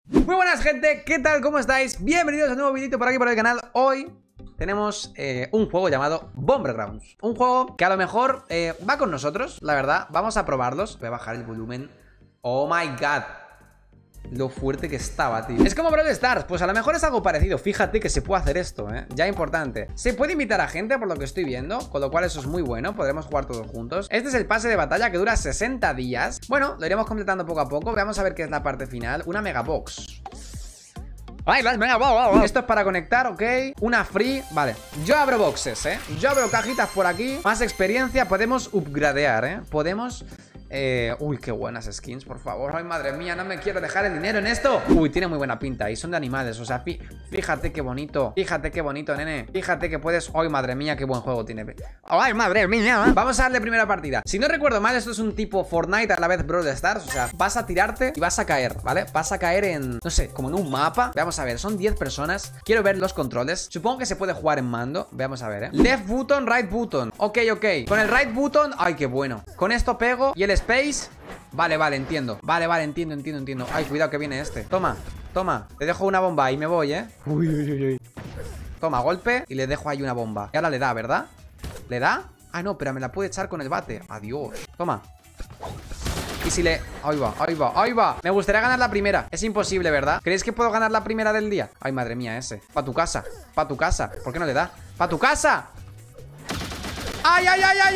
Muy buenas, gente, ¿qué tal? ¿Cómo estáis? Bienvenidos a un nuevo videito por aquí por el canal. Hoy tenemos un juego llamado Bombergrounds. Un juego que a lo mejor va con nosotros, la verdad. Vamos a probarlos. Voy a bajar el volumen. Oh my god, lo fuerte que estaba, tío. Es como Brawl Stars, pues a lo mejor es algo parecido. Fíjate que se puede hacer esto, ya importante. Se puede invitar a gente, por lo que estoy viendo, con lo cual eso es muy bueno. Podremos jugar todos juntos. Este es el pase de batalla que dura 60 días. Bueno, lo iremos completando poco a poco. Vamos a ver qué es la parte final. Una megabox. ¡Ay, las megabox! Esto es para conectar, ok. Una free, vale. Yo abro boxes, yo abro cajitas por aquí. Más experiencia, podemos upgradear, podemos... uy, qué buenas skins, por favor. Ay, madre mía, no me quiero dejar el dinero en esto. Uy, tiene muy buena pinta. Y son de animales, o sea, fíjate qué bonito. Fíjate qué bonito, nene. Fíjate que puedes... Ay, madre mía, qué buen juego tiene. Ay, madre mía. Vamos a darle primera partida. Si no recuerdo mal, esto es un tipo Fortnite a la vez Brawl Stars. O sea, vas a tirarte y vas a caer, ¿vale? Vas a caer en... no sé, como en un mapa. Veamos a ver, son 10 personas. Quiero ver los controles. Supongo que se puede jugar en mando. Veamos a ver, Left button, right button. Ok. Con el right button... Ay, qué bueno. Con esto pego y el space... Vale, entiendo. Vale, entiendo. Ay, cuidado que viene este. Toma. Te dejo una bomba y me voy, Uy. Toma, golpe y le dejo ahí una bomba. Y ahora le da, ¿verdad? ¿Le da? Ah, no, pero me la puede echar con el bate. Adiós. Toma. Y si le... Ahí va. Me gustaría ganar la primera. Es imposible, ¿verdad? ¿Creéis que puedo ganar la primera del día? Ay, madre mía, ese. Pa' tu casa. ¿Por qué no le da? ¡Pa' tu casa! ¡Ay!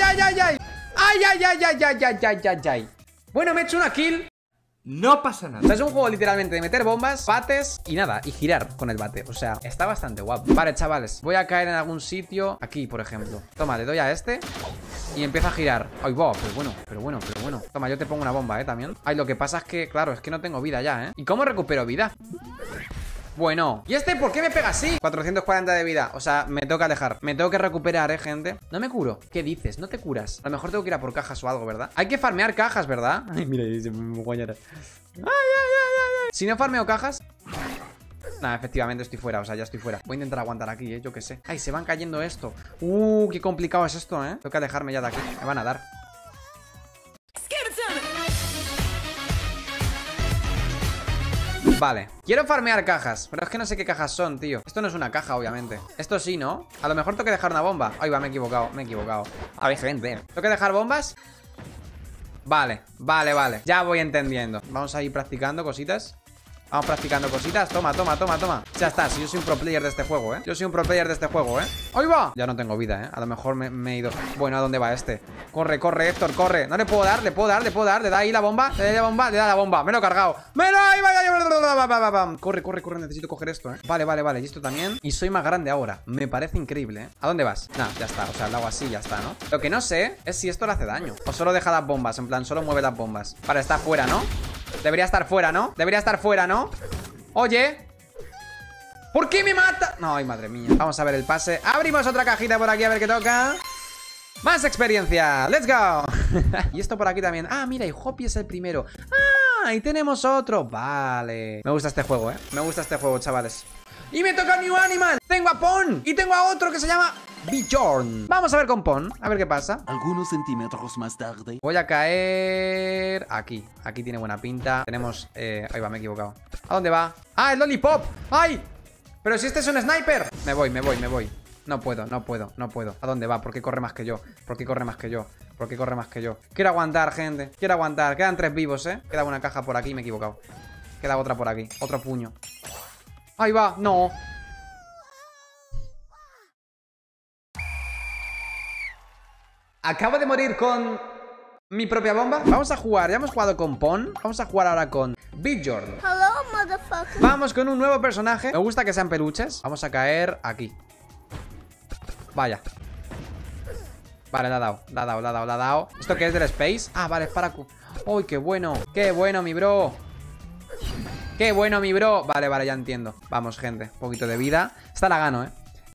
¡Ay! Bueno, me he hecho una kill. No pasa nada. O sea, es un juego literalmente de meter bombas, bates y nada, y girar con el bate. O sea, está bastante guapo. Vale, chavales, voy a caer en algún sitio. Aquí, por ejemplo. Toma, le doy a este y empieza a girar. Ay, va, pero bueno. Toma, yo te pongo una bomba, también. Ay, lo que pasa es que, claro, es que no tengo vida ya, ¿Y cómo recupero vida? Bueno, ¿y este por qué me pega así? 440 de vida, o sea, me tengo que alejar. Me tengo que recuperar, gente. No me curo, ¿qué dices? No te curas. A lo mejor tengo que ir a por cajas o algo, ¿verdad? Hay que farmear cajas, ¿verdad? Ay, mira, dice guañara. Ay. Si no farmeo cajas... Nada, efectivamente estoy fuera, o sea, ya estoy fuera. Voy a intentar aguantar aquí, yo qué sé. Ay, se van cayendo esto. Qué complicado es esto, Tengo que alejarme ya de aquí, me van a dar. Vale, quiero farmear cajas, pero es que no sé qué cajas son, tío. Esto no es una caja, obviamente. Esto sí, ¿no? A lo mejor tengo que dejar una bomba. Ay, va, me he equivocado. A ver, gente, ¿tengo que dejar bombas? Vale. Ya voy entendiendo. Vamos a ir practicando cositas. Vamos practicando cositas. Toma. Ya está, si yo soy un pro player de este juego, ¡Ahí va! Ya no tengo vida, A lo mejor me he ido. Bueno, ¿a dónde va este? Corre, Héctor, corre. No le puedo dar, le da ahí la bomba. Le da la bomba. Me lo he cargado. Corre, necesito coger esto, Vale. Y esto también. Y soy más grande ahora. Me parece increíble, ¿A dónde vas? Nah, ya está, o sea, lo hago así, ya está, ¿no? Lo que no sé es si esto le hace daño. O solo deja las bombas, en plan, solo mueve las bombas. Vale, está fuera, ¿no? Debería estar fuera, ¿no? Oye, ¿por qué me mata? No, ay, madre mía. Vamos a ver el pase. Abrimos otra cajita por aquí a ver qué toca. Más experiencia, let's go. Y esto por aquí también. Ah, mira, y Hoppy es el primero. Ah, y tenemos otro. Vale. Me gusta este juego, Me gusta este juego, chavales. Y me toca New Animal. Tengo a Pon y tengo a otro que se llama Bjorn. Vamos a ver con Pon, a ver qué pasa. Algunos centímetros más tarde. Voy a caer aquí. Aquí tiene buena pinta. Tenemos... ahí va, me he equivocado. ¿A dónde va? ¡Ah, el Lollipop! ¡Ay! Pero si este es un sniper. Me voy. No puedo. ¿A dónde va? ¿Por qué corre más que yo? Quiero aguantar, gente. Quedan 3 vivos, Queda una caja por aquí, me he equivocado. Queda otra por aquí. Otro puño. Ahí va. No. Acabo de morir con mi propia bomba. Vamos a jugar, ya hemos jugado con Pon. Vamos a jugar ahora con Bjorn. Hello, motherfucker. Vamos con un nuevo personaje. Me gusta que sean peluches. Vamos a caer aquí. Vaya. Vale, le ha dado. ¿Esto qué es del space? Ah, vale, es para... ¡Uy, qué bueno! Mi bro! Vale, ya entiendo. Vamos, gente, un poquito de vida. Esta la gano,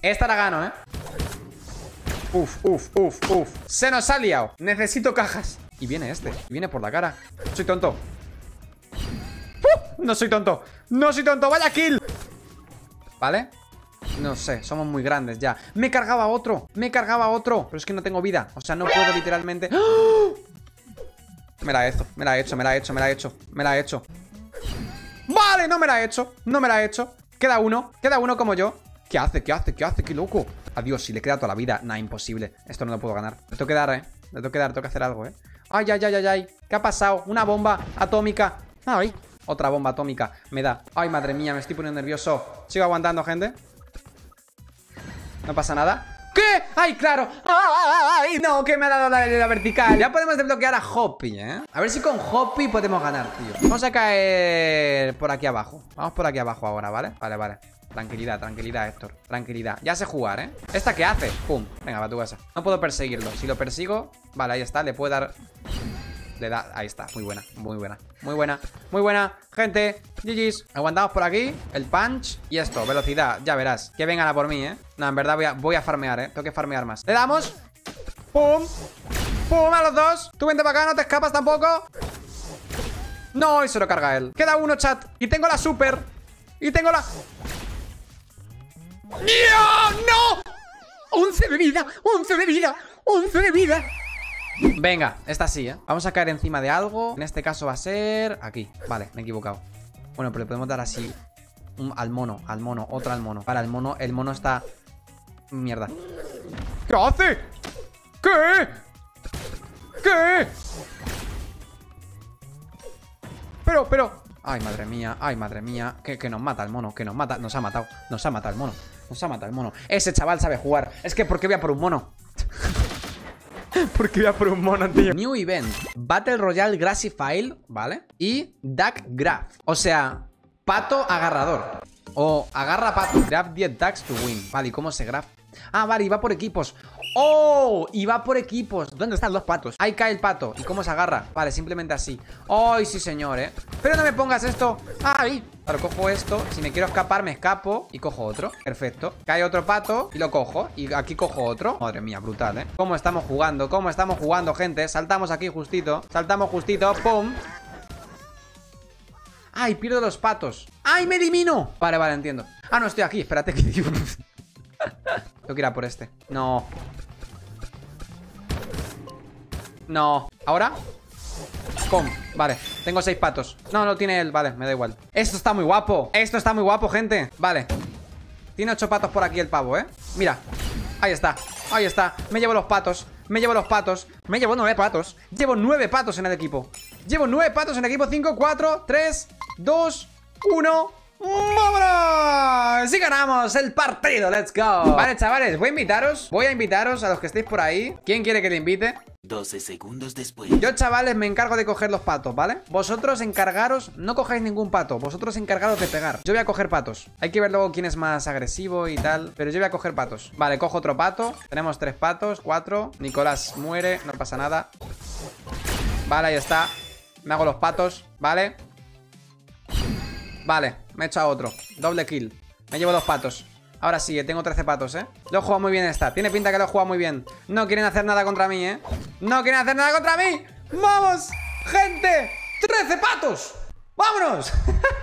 Uf. Se nos ha liado. Necesito cajas. Y viene este. Y viene por la cara. Soy tonto. No soy tonto. Vaya kill. ¿Vale? No sé, somos muy grandes ya. Me cargaba otro. Pero es que no tengo vida. O sea, no puedo literalmente. ¡Oh! Me la he hecho. ¡Vale! Vale, no me la he hecho. No me la he hecho. Queda uno como yo. ¿Qué hace? ¿Qué hace? ¿Qué hace? ¡Qué loco! Adiós, si le queda toda la vida. Nah, imposible. Esto no lo puedo ganar. Le tengo que dar, Le tengo que dar, tengo que hacer algo, Ay, ay, ay, ay, ay. ¿Qué ha pasado? Una bomba atómica. Ay, otra bomba atómica. Me da. Ay, madre mía, me estoy poniendo nervioso. Sigo aguantando, gente. No pasa nada. ¿Qué? ¡Ay, claro! ¡Ay, no! Que me ha dado la vertical. Ya podemos desbloquear a Hoppy, A ver si con Hoppy podemos ganar, tío. Vamos a caer por aquí abajo. Vamos por aquí abajo ahora, ¿vale? Vale, vale. Tranquilidad, tranquilidad, Héctor. Tranquilidad. Ya sé jugar, ¿Esta qué hace? ¡Pum! Venga, va a tu casa. No puedo perseguirlo. Si lo persigo... Vale, ahí está. Le puedo dar... Le da... Ahí está. Muy buena. Muy buena. Muy buena. Muy buena. Gente. GG's. Aguantamos por aquí. El punch. Y esto. Velocidad. Ya verás. Que vengan a por mí, No, en verdad voy a farmear, Tengo que farmear más. Le damos. ¡Pum! ¡Pum! A los dos. Tú vente para acá. No te escapas tampoco. No, y se lo carga él. Queda uno, chat. Y tengo la super. Y tengo la... ¡No! 11 de vida. 11 de vida. 11 de vida. Venga, esta sí, Vamos a caer encima de algo. En este caso va a ser... Aquí, vale, me he equivocado. Bueno, pero le podemos dar así al mono, otro al mono. Para el mono está... Mierda. ¿Qué hace? ¿Qué? ¿Qué? Pero... Ay, madre mía. Que nos mata el mono, que nos mata. Nos ha matado el mono. Nos ha matado el mono. Ese chaval sabe jugar. Es que, ¿por qué voy a por un mono? Porque voy a por un mono, tío. New event. Battle Royale Grassy File, ¿vale? Y Duck Graph. O sea, pato agarrador. O agarra pato. Grab 10 ducks to win. Vale, ¿y cómo se grab? Ah, vale, y va por equipos. ¡Oh! Y va por equipos. ¿Dónde están los patos? Ahí cae el pato. ¿Y cómo se agarra? Vale, simplemente así. ¡Ay, sí, señor, Pero no me pongas esto. ¡Ay! Claro, cojo esto. Si me quiero escapar, me escapo. Y cojo otro. Perfecto. Cae otro pato y lo cojo. Y aquí cojo otro. Madre mía, brutal, ¿Cómo estamos jugando? ¿Cómo estamos jugando, gente? Saltamos aquí justito. Saltamos justito. ¡Pum! ¡Ay, pierdo los patos! ¡Ay, me elimino! Vale, vale, entiendo. Ah, no, estoy aquí. Espérate que... Tengo que ir a por este. No. No. ¿Ahora? ¡Pum! Vale, tengo 6 patos. No, no tiene él, vale, me da igual. Esto está muy guapo. Esto está muy guapo, gente. Vale. Tiene 8 patos por aquí el pavo, Mira. Ahí está. Ahí está. Me llevo los patos. Me llevo los patos. Me llevo 9 patos. Llevo 9 patos en el equipo. Llevo 9 patos en el equipo. 5, 4, 3, 2, 1... ¡Vámonos! ¡Sí ganamos el partido! ¡Let's go! Vale, chavales, voy a invitaros a los que estéis por ahí. ¿Quién quiere que le invite? 12 segundos después. Yo, chavales, me encargo de coger los patos, ¿vale? Vosotros encargaros, no cojáis ningún pato. Vosotros encargaros de pegar. Yo voy a coger patos. Hay que ver luego quién es más agresivo y tal. Pero yo voy a coger patos. Vale, cojo otro pato. Tenemos 3 patos, 4. Nicolás muere, no pasa nada. Vale, ahí está. Me hago los patos, ¿vale? Vale, me he echado otro. Doble kill. Me llevo 2 patos. Ahora sí, tengo 13 patos, Lo he jugado muy bien esta. Tiene pinta que lo he jugado muy bien. No quieren hacer nada contra mí, No quieren hacer nada contra mí. ¡Vamos, gente! ¡13 patos! ¡Vámonos!